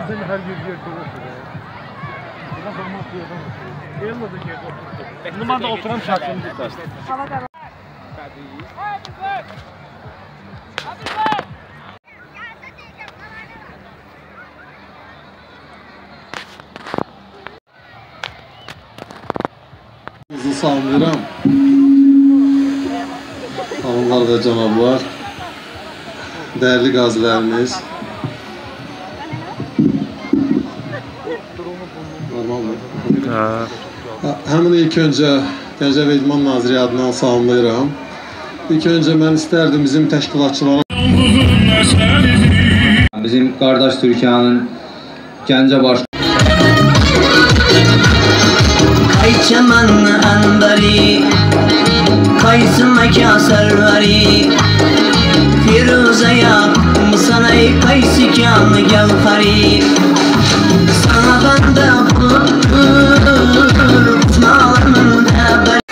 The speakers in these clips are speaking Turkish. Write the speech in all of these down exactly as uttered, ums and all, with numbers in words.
seni her gün yerde oturuyor. Buna bakmak yerden oturuyor. Elma da yerde oturuyor. Numada oturan şartını tutar. Hava da var. Sizi salamlayıram. Hanımlar ve cənablar, değerli qazilərimiz. Normal mı? Həmin ilk öncə Gəncə və İdman Naziri adından salamlayıram. İlk öncə mən istərdim bizim təşkilatçılara. Bizim qardaş Türkiyənin Gəncə baş Ay çaman anbari, kaysımaka sarvari, Firuzaya sanay kaysikan gevhari, sana banda bulur kutmalarımın haber.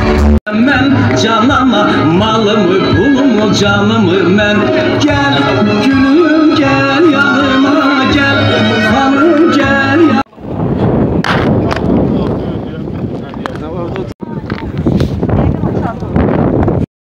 Canama malımı pulumu canımı men gel